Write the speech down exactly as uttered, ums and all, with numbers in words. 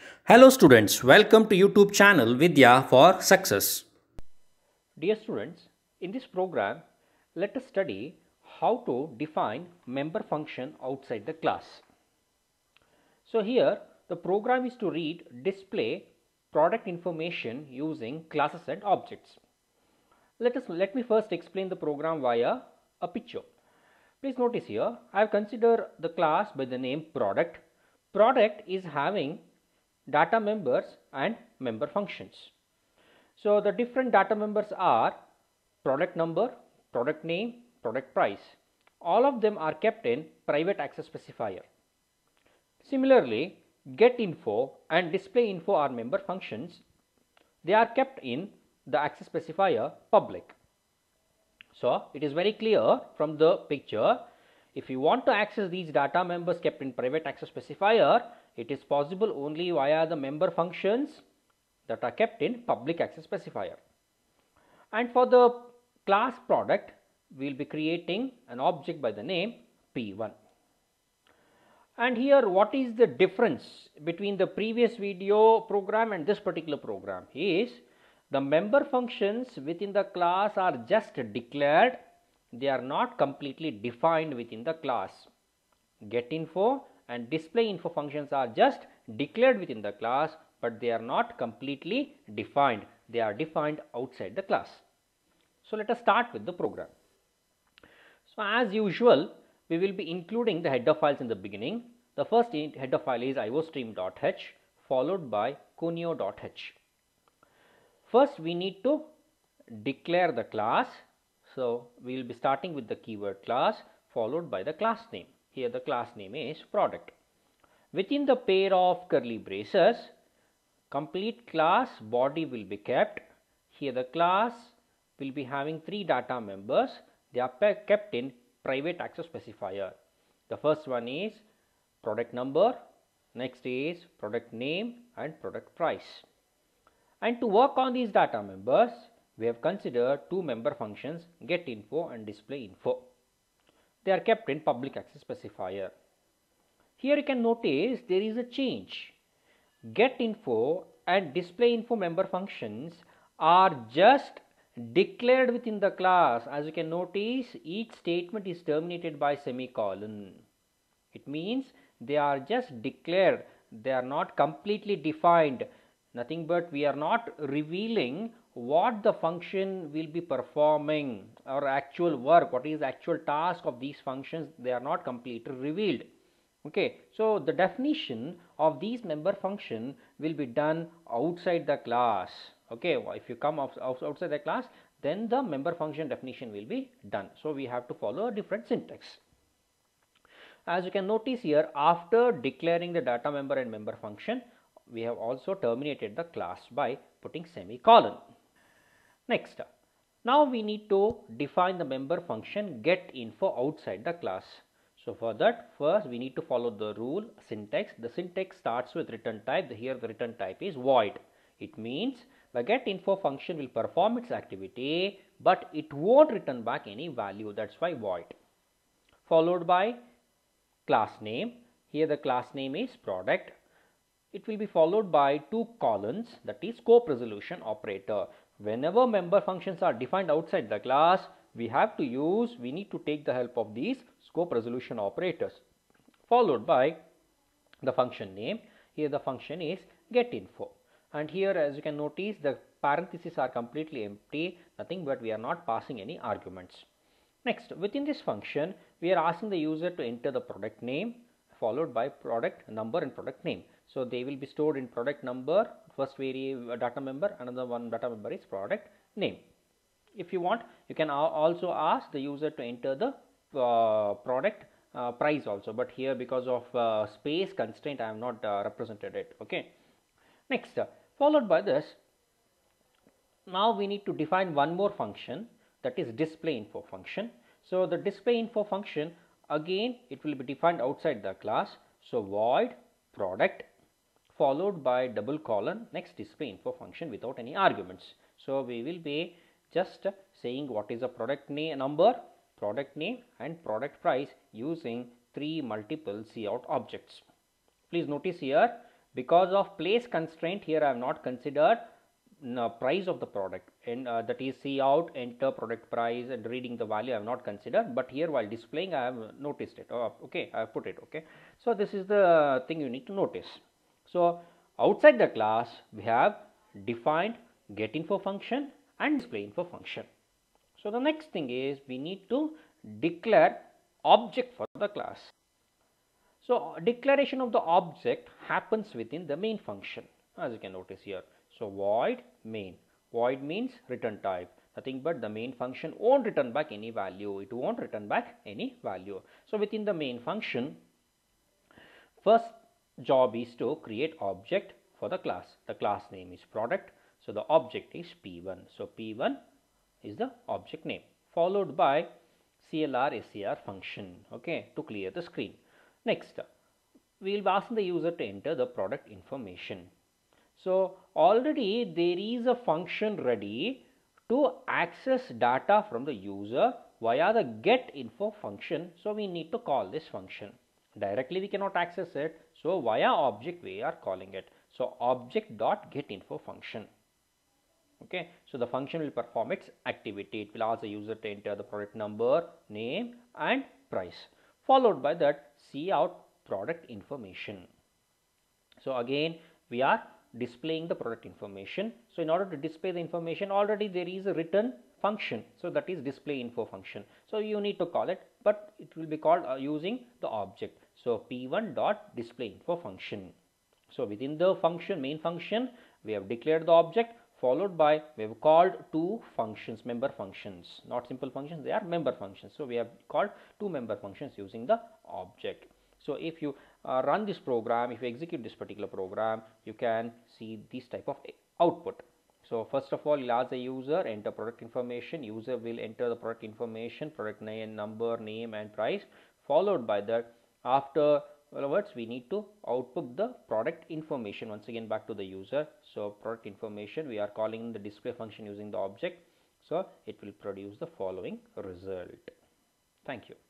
Hello students, welcome to YouTube channel Vidya for Success. Dear students, in this program, let us study how to define member function outside the class. So here, the program is to read display product information using classes and objects. Let us let me first explain the program via a picture. Please notice here, I have considered the class by the name product. Product is having data members and member functions. So the different data members are product number, product name, product price. All of them are kept in private access specifier. Similarly, get info and display info are member functions. They are kept in the access specifier public. So it is very clear from the picture. If you want to access these data members kept in private access specifier, it is possible only via the member functions that are kept in public access specifier. And for the class product, we will be creating an object by the name P one. And here, what is the difference between the previous video program and this particular program is the member functions within the class are just declared, they are not completely defined within the class. Get info and display info functions are just declared within the class, but they are not completely defined, they are defined outside the class. So let us start with the program. So as usual, we will be including the header files in the beginning. The first header file is iostream.h followed by kunio.h. First we need to declare the class. So we will be starting with the keyword class followed by the class name. Here the class name is product. Within the pair of curly braces, complete class body will be kept. Here the class will be having three data members. They are kept in private access specifier. The first one is product number, next is product name and product price. And to work on these data members, we have considered two member functions, get info and display info. They are kept in public access specifier. Here you can notice there is a change. Get info and display info member functions are just declared within the class. As you can notice, each statement is terminated by semicolon. It means they are just declared, they are not completely defined. Nothing but we are not revealing what the function will be performing or actual work, what is the actual task of these functions, they are not completely revealed. Okay, so the definition of these member function will be done outside the class. Okay, if you come outside the class, then the member function definition will be done. So we have to follow a different syntax. As you can notice here, after declaring the data member and member function, we have also terminated the class by putting semicolon. Next, now we need to define the member function get info outside the class. So for that, first we need to follow the rule syntax. The syntax starts with return type. Here the return type is void. It means the get info function will perform its activity, but it won't return back any value. That's why void. Followed by class name. Here the class name is product. It will be followed by two colons, that is scope resolution operator. Whenever member functions are defined outside the class, we have to use, we need to take the help of these scope resolution operators. Followed by the function name. Here the function is get info. And here as you can notice, the parentheses are completely empty, nothing but we are not passing any arguments. Next, within this function, we are asking the user to enter the product name followed by product number and product name. So they will be stored in product number, first variable data member, another one data member is product name. If you want, you can also ask the user to enter the uh, product uh, price also, but here because of uh, space constraint I have not uh, represented it. Okay. Next, uh, followed by this, now we need to define one more function, that is display info function. So the display info function, again it will be defined outside the class. So void product followed by double colon next display info function without any arguments. So we will be just saying what is the product name number, product name and product price using three multiple cout objects. Please notice here because of place constraint here I have not considered no, price of the product, and uh, that is see out, enter product price, and reading the value I have not considered, but here while displaying I have noticed it. Oh, okay, I have put it. Okay, so this is the thing you need to notice. So outside the class we have defined getInfo function and displayInfo function. So the next thing is we need to declare object for the class. So declaration of the object happens within the main function, as you can notice here. So void main, void means return type, nothing but the main function won't return back any value, it won't return back any value. So within the main function, first job is to create object for the class. The class name is product, so the object is P one. So P one is the object name, followed by C L R S A R function, okay, to clear the screen. Next, we will be asking the user to enter the product information. So already there is a function ready to access data from the user via the getInfo function. So we need to call this function. Directly we cannot access it, so via object we are calling it. So object dot getInfo function. Okay, so the function will perform its activity. It will ask the user to enter the product number, name and price, followed by that see out product information. So again we are displaying the product information. So in order to display the information, already there is a written function, so that is displayInfo function. So you need to call it, but it will be called uh, using the object. So P one dot displayInfo function. So within the function, main function, we have declared the object, followed by we have called two functions, member functions, not simple functions, they are member functions. So we have called two member functions using the object. So if you uh, run this program, if you execute this particular program, you can see this type of output. So first of all, you'll ask the user enter product information. User will enter the product information, product name, number, name and price, followed by that after words we need to output the product information once again back to the user. So product information, we are calling the display function using the object, so it will produce the following result. Thank you.